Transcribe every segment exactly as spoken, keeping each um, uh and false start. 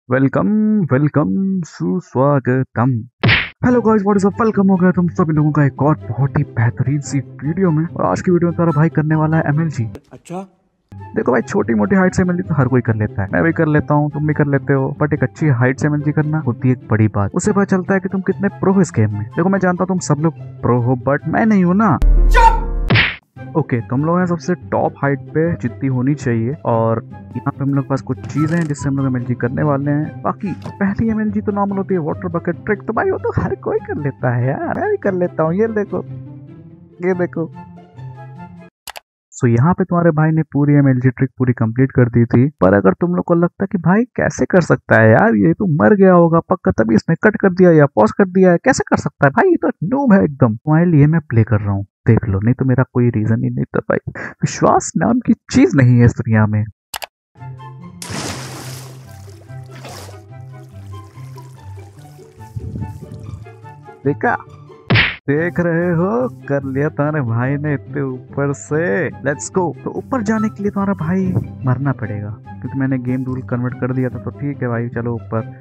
Welcome welcome सुस्वागतम। Hello guys, what is up, welcome हो गया तुम सभी लोगों का एक और बहुत ही बेहतरीन सी वीडियो में। और आज की वीडियो में तुम्हारा भाई करने वाला है एमएलजी। अच्छा, देखो भाई, छोटी मोटी हाइट से एमएलजी तो हर कोई कर लेता है, मैं भी कर लेता हूँ, तुम भी कर लेते हो। बट एक अच्छी हाइट से एमएलजी करना होती है एक बड़ी बात। उससे पता चलता है कि तुम कितने प्रो हो इस गेम में। देखो मैं जानता हूँ तुम सब लोग प्रो हो, बट मैं नहीं हूँ ना। ओके okay, तुम लोग हैं सबसे टॉप हाइट पे जितनी होनी चाहिए। और यहाँ पे हम लोग के पास कुछ चीजें हैं जिससे हम लोग एमएलजी करने वाले हैं। बाकी पहली एमएलजी तो नॉर्मल होती है, वाटर बकेट ट्रिक। तो भाई वो तो हर कोई कर लेता है यार, मैं भी कर लेता हूँ। ये देखो, ये देखो। सो so, यहाँ पे तुम्हारे भाई ने पूरी एमएलजी ट्रिक पूरी कंप्लीट कर दी थी। पर अगर तुम लोग को लगता है कि भाई कैसे कर सकता है यार, ये तो मर गया होगा पक्का, तभी इसने कट कर दिया या पॉज कर दिया है, कैसे कर सकता है भाई, ये तो नूब है एकदम। तुम्हारे लिए मैं प्ले कर रहा हूँ, देख लो, नहीं तो मेरा कोई रीजन ही नहीं था भाई। विश्वास नाम की चीज नहीं है इस दुनिया में। देखा, देख रहे हो, कर लिया तुम्हारे भाई ने इतने ऊपर से। Let's go. तो ऊपर जाने के लिए तुम्हारा भाई मरना पड़ेगा, क्योंकि मैंने गेम रूल कन्वर्ट कर दिया था। तो ठीक है भाई, चलो ऊपर।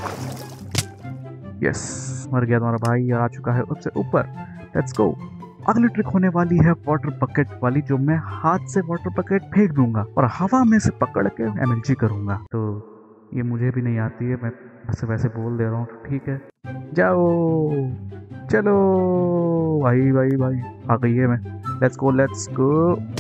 यस, मर गया तुम्हारा भाई, आ चुका है उससे ऊपर। Let's go. अगली ट्रिक होने वाली है वाटर बकेट वाली, जो मैं हाथ से वाटर बकेट फेंक दूंगा और हवा में से पकड़ के एमएलजी करूंगा। तो ये मुझे भी नहीं आती है, मैं वैसे वैसे बोल दे रहा हूँ। तो ठीक है, जाओ, चलो भाई भाई भाई, आ गई है मैं। Let's go, let's go.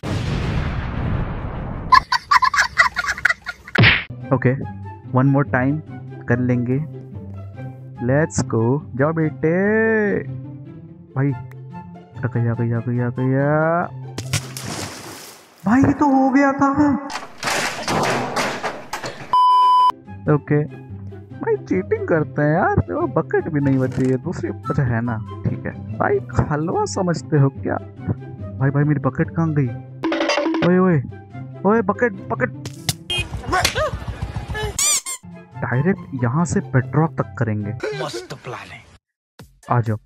Okay, one more time कर लेंगे। लेट्स गो, जाओ बेटे। भाई आ गया, आ गया, आ गया, आ गया भाई, ये तो हो गया था। ओके भाई, चीटिंग करते हैं यार, वो बकेट भी नहीं बची है दूसरी। अच्छा है ना, ठीक है भाई, हलवा समझते हो क्या? भाई भाई मेरी बकेट कहाँ गई? ओए ओए ओए, बकेट बकेट। डायरेक्ट यहाँ से पेट्रोल तक करेंगे। मस्त प्लान है। आ जाओ।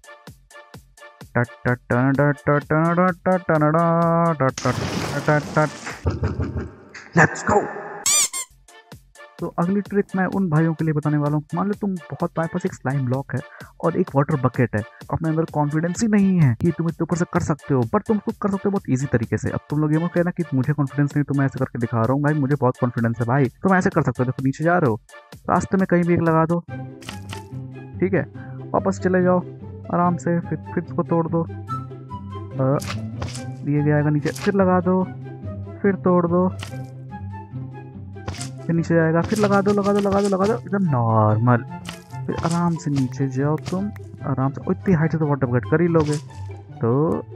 Let's go. तो अगली ट्रिक मैं उन भाइयों के लिए बताने वाला हूँ, मान लो तुम बहुत, तुम्हारे पास एक स्लाइम ब्लॉक है और एक वाटर बकेट है, अपने अंदर कॉन्फिडेंस ही नहीं है कि तुम इसके ऊपर से कर सकते हो, पर तुम उसको कर सकते हो बहुत इजी तरीके से। अब तुम लोग ये मत कहना कि मुझे कॉन्फिडेंस नहीं, तो मैं ऐसे करके दिखा रहा हूँ। भाई मुझे बहुत कॉन्फिडेंस है भाई, तुम ऐसे कर सकते हो। देखो नीचे जा रहे हो, रास्ते में कहीं भी एक लगा दो, ठीक है, वापस चले जाओ आराम से, फिर फिर इसको तोड़ दो, दिए जाएगा नीचे, फिर लगा दो, फिर तोड़ दो, फिर नीचे जाएगा, फिर लगा दो लगा दो लगा दो लगा दो, एकदम नॉर्मल। फिर आराम से नीचे जाओ तुम, आराम से। इतनी हाइट से तो वाटर बकेट कर ही लोगे, तो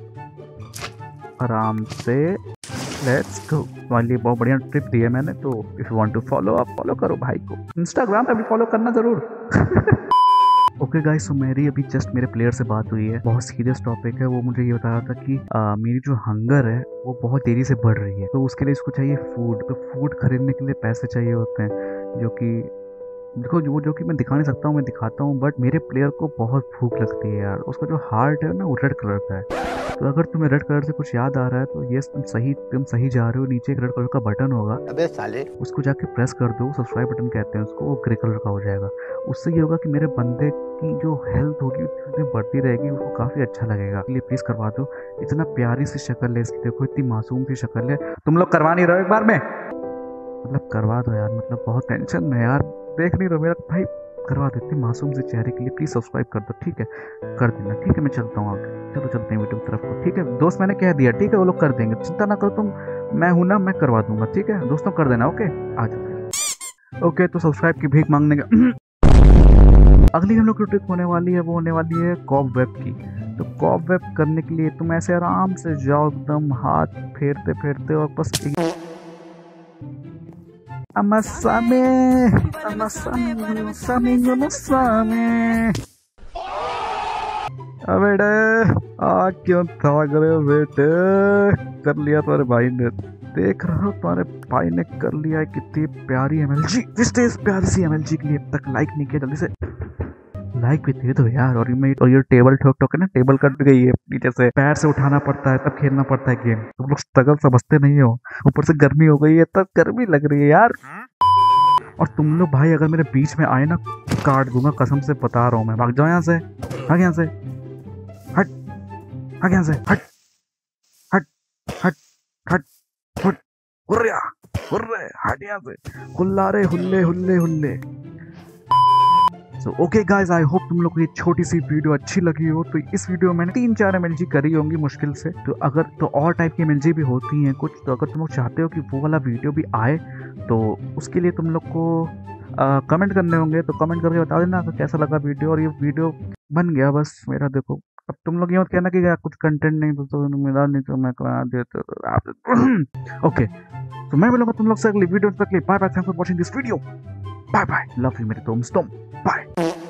आराम से। Let's go. तुम्हारे लिए बहुत बढ़िया ट्रिप दी है मैंने, तो if you want to follow, आप फॉलो करो भाई को, इंस्टाग्राम पे भी फॉलो करना जरूर। ओके गाइस, सो मेरी अभी जस्ट मेरे प्लेयर से बात हुई है, बहुत सीरियस टॉपिक है। वो मुझे ये बता रहा था कि आ, मेरी जो हंगर है वो बहुत तेजी से बढ़ रही है, तो उसके लिए इसको चाहिए फूड। तो फूड खरीदने के लिए पैसे चाहिए होते हैं, जो कि देखो जो जो कि मैं दिखा नहीं सकता हूँ, मैं दिखाता हूँ, बट मेरे प्लेयर को बहुत भूख लगती है यार। उसका जो हार्ट है ना, वो रेड कलर का है। तो अगर तुम्हें रेड कलर से कुछ याद आ रहा है, तो यस, तुम सही तुम सही जा रहे हो। नीचे एक रेड कलर का बटन होगा, अबे साले, उसको जाके प्रेस कर दो, सब्सक्राइब बटन कहते हैं उसको, वो ग्रे कलर का हो जाएगा। उससे ये होगा कि मेरे बंदे की जो हेल्थ होगी उसमें बढ़ती रहेगी, उसको काफ़ी अच्छा लगेगा। इसलिए प्लीज़ करवा दो। इतना प्यारी सी शक्ल है इसकी, देखो इतनी मासूम सी शक्ल है। तुम लोग करवा नहीं रहे एक बार में, मतलब करवा दो यार, मतलब बहुत टेंशन में यार, देख नहीं रहो मेरा भाई, करवा दो। इतनी मासूम से चेहरे के लिए प्लीज़ सब्सक्राइब कर दो, ठीक है, कर देना, ठीक है। मैं चलता हूँ आगे, चलो चलते हैं वीडियो की तरफ को, ठीक है दोस्त, मैंने कह दिया, ठीक है, वो लोग कर देंगे, चिंता ना करो तुम, मैं हूं ना, मैं करवा दूंगा, ठीक है दोस्तों, कर देना। ओके, आ जाओ। ओके, तो सब्सक्राइब की भीख मांगने का अगली हम लोग की ट्रिक होने वाली है, वो होने वाली है कॉब वेब की। तो कॉब वेब करने के लिए तुम ऐसे आराम से जाओ, एकदम हाथ फेरते फेरते, और बस अमसामे अमसामे अमसामे अमसामे। बेटे आ क्यों भाग रहे हो बेटे? कर लिया तुम्हारे भाई ने, देख रहा हो तुम्हारे भाई ने कर लिया है कितनी प्यारी एमएलजी। जिसने इस प्यारी सी एमएलजी के लिए अब तक लाइक नहीं किया, जल्दी से लाइक भी दे दो यार। और ये और ये टेबल ठोक ठोक है ना, टेबल कट गई है नीचे से, पैर से उठाना पड़ता है तब खेलना पड़ता है गेम। तुम लोग स्ट्रगल समझते नहीं हो, ऊपर से गर्मी हो गई है, तब गर्मी लग रही है यार। और तुम लोग भाई अगर मेरे बीच में आए ना, काट दूंगा कसम से बता रहा हूँ मैं। भाग जाओ यहाँ से, भाग यहाँ से, हट, भाग यहाँ से, हट हट हट हट हट, हुर्रा हुर्रे, हट यहाँ से, हुल्ला रे हुल्ले हुल्ले हुल्ले। So okay guys, I hope तुम लोग को ये छोटी सी वीडियो अच्छी लगी हो। तो इस वीडियो में मैंने तीन चार एम करी होंगी मुश्किल से। तो अगर तो और टाइप की एम भी होती हैं कुछ, तो अगर तुम लोग चाहते हो कि वो वाला वीडियो भी आए तो उसके लिए तुम लोग को कमेंट करने होंगे। तो कमेंट करके बता देना तो कैसा लगा वीडियो। और ये वीडियो बन गया बस मेरा, देखो अब तुम लोग ये मत कहना कि यार कुछ कंटेंट नहीं तो, तो मिला नहीं तो मैं करा देता। ओके, तो मैं मिलूंगा तुम लोग से अगली वीडियो तक। Bye bye, thanks for watching this video. Bye bye, love you मेरे दोस्तों, बाय।